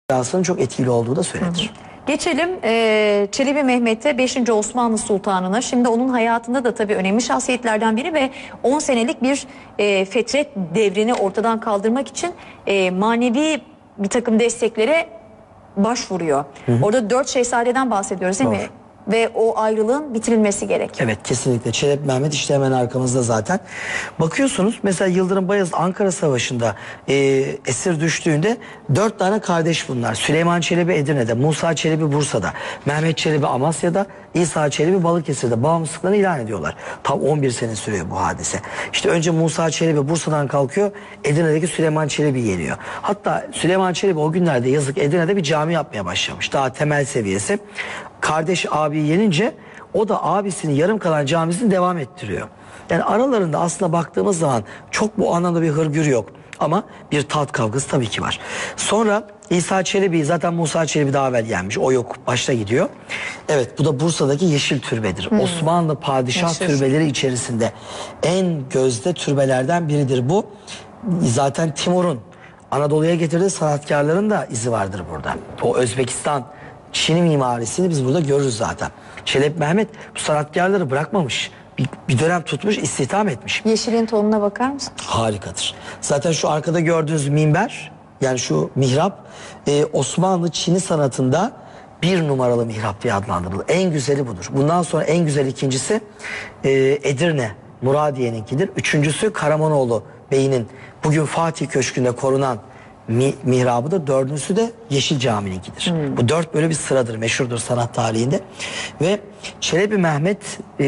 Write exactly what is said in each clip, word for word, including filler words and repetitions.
Aslında çok etkili olduğu da söylenir. Hı hı. Geçelim e, Çelebi Mehmet'e, beşinci Osmanlı Sultanı'na. Şimdi onun hayatında da tabii önemli şahsiyetlerden biri ve on senelik bir e, fetret devrini ortadan kaldırmak için e, manevi bir takım desteklere başvuruyor. Hı hı. Orada dört şehzadeden bahsediyoruz değil Doğru. mi? Ve o ayrılığın bitirilmesi gerek. Evet, kesinlikle. Çelebi Mehmet işte hemen arkamızda zaten. Bakıyorsunuz mesela Yıldırım Bayezid Ankara Savaşı'nda e, esir düştüğünde dört tane kardeş bunlar. Süleyman Çelebi Edirne'de, Musa Çelebi Bursa'da, Mehmet Çelebi Amasya'da, İsa Çelebi Balıkesir'de bağımsızlıklarını ilan ediyorlar. Tam on bir sene sürüyor bu hadise. İşte önce Musa Çelebi Bursa'dan kalkıyor, Edirne'deki Süleyman Çelebi geliyor. Hatta Süleyman Çelebi o günlerde yazık Edirne'de bir cami yapmaya başlamış. Daha temel seviyesi. Kardeş abiyi yenince o da abisinin yarım kalan camisini devam ettiriyor. Yani aralarında aslında baktığımız zaman çok bu anlamda bir hırgür yok. Ama bir tat kavgası tabii ki var. Sonra İsa Çelebi zaten Musa Çelebi daha evvel yenmiş. O yok, başta gidiyor. Evet, bu da Bursa'daki Yeşil Türbedir. Hmm. Osmanlı padişah Yeşil. türbeleri içerisinde en gözde türbelerden biridir bu. Zaten Timur'un Anadolu'ya getirdiği sanatkarların da izi vardır burada. O Özbekistan, Çin mimarisini biz burada görürüz zaten. Çelebi Mehmet bu sanatkarları bırakmamış. Bir, bir dönem tutmuş, istihdam etmiş. Yeşilin tonuna bakar mısın? Harikadır. Zaten şu arkada gördüğünüz minber, yani şu mihrap, e, Osmanlı Çin'i sanatında bir numaralı mihrap diye adlandırılır. En güzeli budur. Bundan sonra en güzel ikincisi e, Edirne, Muradiye'ninkidir. Üçüncüsü Karamanoğlu Bey'in bugün Fatih Köşkü'nde korunan Mi, mihrabı da, dördüncüsü de Yeşil Cami'ninkidir. Hmm. Bu dört böyle bir sıradır, meşhurdur sanat tarihinde. Ve Çelebi Mehmet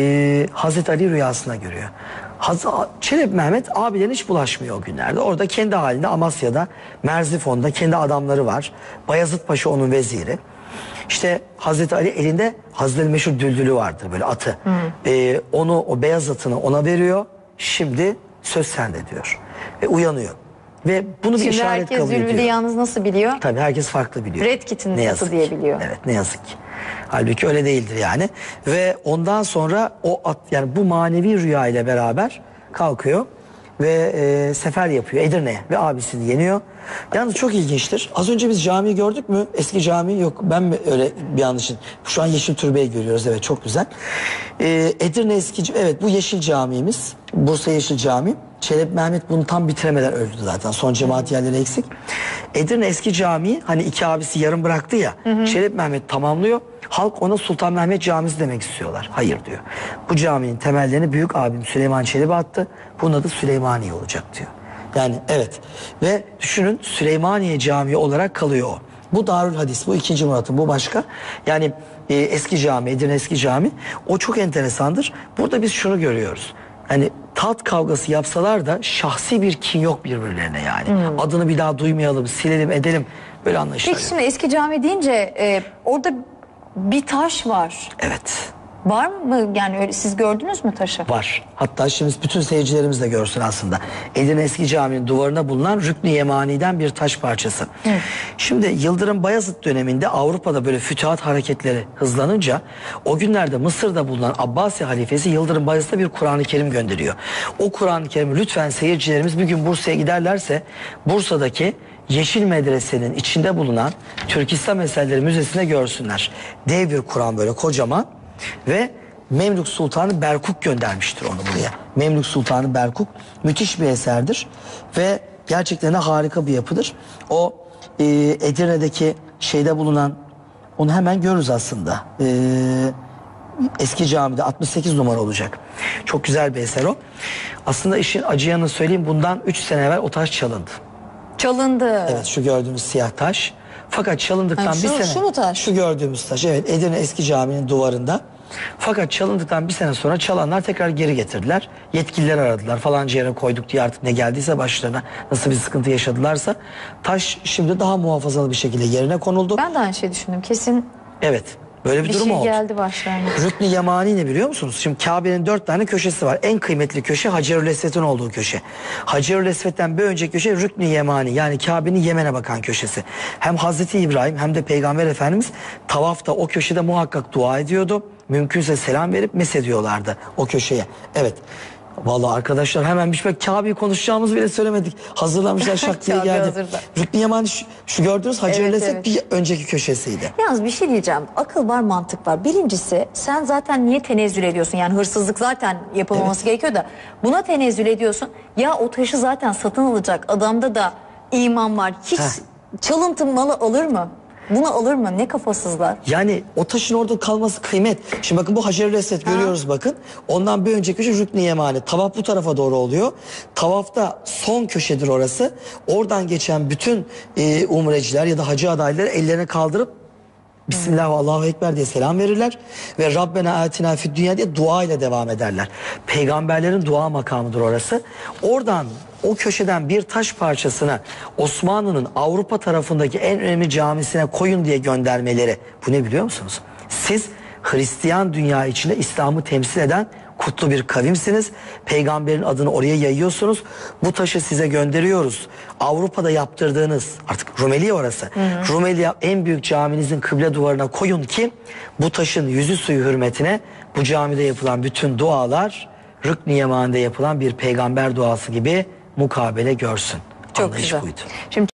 e, Hazreti Ali rüyasına görüyor. Haz Çelebi Mehmet abilerine hiç bulaşmıyor o günlerde. Orada kendi halinde Amasya'da, Merzifon'da kendi adamları var. Bayezid Paşa onun veziri. İşte Hazreti Ali elinde Hazreti Ali meşhur düldülü vardır, böyle atı. Hmm. E, onu, o beyaz atını ona veriyor. Şimdi söz sende diyor. Ve uyanıyor. Ve bunu bir Şimdi işaret kabul ediyor. herkes Zülfü yalnız nasıl biliyor? Tabii herkes farklı biliyor. Red Kit'in atı diye biliyor. Evet, ne yazık ki. Halbuki öyle değildir yani. Ve ondan sonra o at, yani bu manevi rüya ile beraber kalkıyor ve e, sefer yapıyor Edirne'ye ve abisini yeniyor. Yalnız çok ilginçtir. Az önce biz camiyi gördük mü? Eski cami yok. Ben mi öyle bir yanlışım? Şu an Yeşil Türbe'yi görüyoruz. Evet, çok güzel. Ee, Edirne eski, evet bu Yeşil Camimiz. Bursa Yeşil Cami. Çelebi Mehmet bunu tam bitiremeden öldü zaten. Son cemaat yerleri eksik. Edirne eski camiyi hani iki abisi yarım bıraktı ya. Hı hı. Çelebi Mehmet tamamlıyor. Halk ona Sultan Mehmet Camisi demek istiyorlar. Hayır diyor. Bu caminin temellerini büyük abim Süleyman Çelebi attı. Bunun adı Süleymaniye olacak diyor. Yani evet. Ve düşünün, Süleymaniye Camii olarak kalıyor o. Bu Darül Hadis, bu ikinci Murat'ın, bu başka. Yani e, eski cami, Edirne eski cami. O çok enteresandır. Burada biz şunu görüyoruz. Hani tat kavgası yapsalar da şahsi bir kin yok birbirlerine yani. Hmm. Adını bir daha duymayalım, silelim, edelim. Böyle anlayışlar. Peki şimdi eski cami deyince e, orada bir taş var. Evet. Var mı? Yani öyle, siz gördünüz mü taşı? Var. Hatta şimdi bütün seyircilerimiz de görsün aslında. Edirne eski caminin duvarına bulunan Rükn-i Yemani'den bir taş parçası. Hı. Şimdi Yıldırım Bayezid döneminde Avrupa'da böyle fütühat hareketleri hızlanınca o günlerde Mısır'da bulunan Abbasi halifesi Yıldırım Bayezid'e bir Kur'an-ı Kerim gönderiyor. O Kur'an-ı Kerim'i lütfen seyircilerimiz bir gün Bursa'ya giderlerse Bursa'daki Yeşil Medrese'nin içinde bulunan Türk İslam Eserleri Müzesi'ne görsünler. Dev bir Kur'an, böyle kocaman. Ve Memlük Sultanı Berkuk göndermiştir onu buraya. Memlük Sultanı Berkuk müthiş bir eserdir ve gerçekten de harika bir yapıdır. O e, Edirne'deki şeyde bulunan, onu hemen görürüz aslında. E, eski camide altmış sekiz numara olacak. Çok güzel bir eser o. Aslında işin acı yanını söyleyeyim, bundan üç sene evvel o taş çalındı. Çalındı. Evet, şu gördüğümüz siyah taş. Fakat çalındıktan yani şu, bir sene. Şu mu taş? Şu gördüğümüz taş. Evet, Edirne eski caminin duvarında. Fakat çalındıktan bir sene sonra çalanlar tekrar geri getirdiler. Yetkilileri aradılar. Falanca yere koyduk diye, artık ne geldiyse başlarına, nasıl bir sıkıntı yaşadılarsa. Taş şimdi daha muhafazalı bir şekilde yerine konuldu. Ben de aynı şey düşündüm. Kesin. Evet. Böyle bir, bir durum şey oldu. geldi başlarına. Rükn-i Yemani ne biliyor musunuz? Şimdi Kabe'nin dört tane köşesi var. En kıymetli köşe Hacerül Esved'in olduğu köşe. Hacerül Esved'den bir önceki köşe Rükn-i Yemani, yani Kabe'nin Yemen'e bakan köşesi. Hem Hazreti İbrahim hem de Peygamber Efendimiz tavafta o köşede muhakkak dua ediyordu. Mümkünse selam verip mesediyorlardı o köşeye. Evet. Vallahi arkadaşlar hemen bir şey Kabe'yi konuşacağımızı bile söylemedik. Hazırlamışlar şak diye Kabe geldi. hazırda. Rükn Yemani şu, şu gördüğünüz Hacer-i Evet, Esed evet. bir önceki köşesiydi. Yalnız bir şey diyeceğim. Akıl var, mantık var. Birincisi sen zaten niye tenezzül ediyorsun? Yani hırsızlık zaten yapılmaması gerekiyor da buna tenezzül ediyorsun. Ya o taşı zaten satın alacak adamda da iman var. Hiç Heh. çalıntı malı alır mı? Bunu alır mı? Ne kafasızlar. Yani o taşın orada kalması kıymet. Şimdi bakın bu Hacer-i Esed görüyoruz bakın. Ondan bir önceki köşe Rükn-i Yemani. Tavaf bu tarafa doğru oluyor. Tavafta son köşedir orası. Oradan geçen bütün e, umreciler ya da hacı adayları ellerini kaldırıp Bismillah ve Allahu Ekber diye selam verirler. Ve Rabbena atina fid dünya diye dua ile devam ederler. Peygamberlerin dua makamıdır orası. Oradan o köşeden bir taş parçasını Osmanlı'nın Avrupa tarafındaki en önemli camisine koyun diye göndermeleri. Bu ne biliyor musunuz? Siz Hristiyan dünya içinde İslam'ı temsil eden kutlu bir kavimsiniz. Peygamberin adını oraya yayıyorsunuz. Bu taşı size gönderiyoruz. Avrupa'da yaptırdığınız artık Rumeli orası. Hı hı. Rumeli en büyük caminizin kıble duvarına koyun ki bu taşın yüzü suyu hürmetine bu camide yapılan bütün dualar Rükn-i Yemani'de yapılan bir peygamber duası gibi mukabele görsün. Çok Anlayış güzel. buydu. Şimdi